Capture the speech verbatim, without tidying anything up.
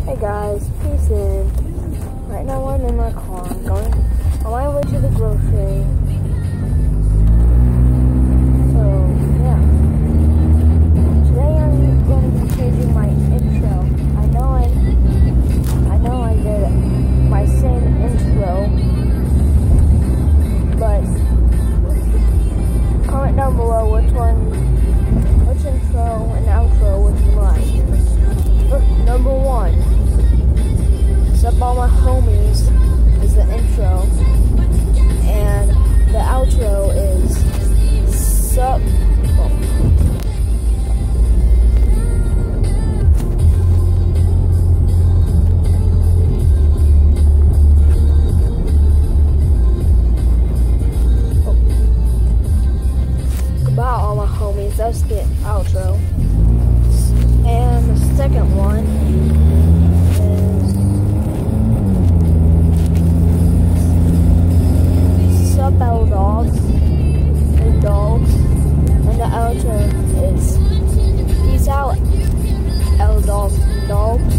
Hey guys, peace in. Right now I'm in my car. I'm going on my way to the grocery. So yeah. Today I'm going to be changing my intro. I know I I know I did my same intro, but comment down below which one which intro and outro would you like. Number one, Sup All My Homies is the intro, and the outro is Sup. Oh. Oh. Goodbye, all my homies. That's the outro. And the second one is Sup L Dogs and Dogs, and the outro is Peace Out L Dogs and Dogs.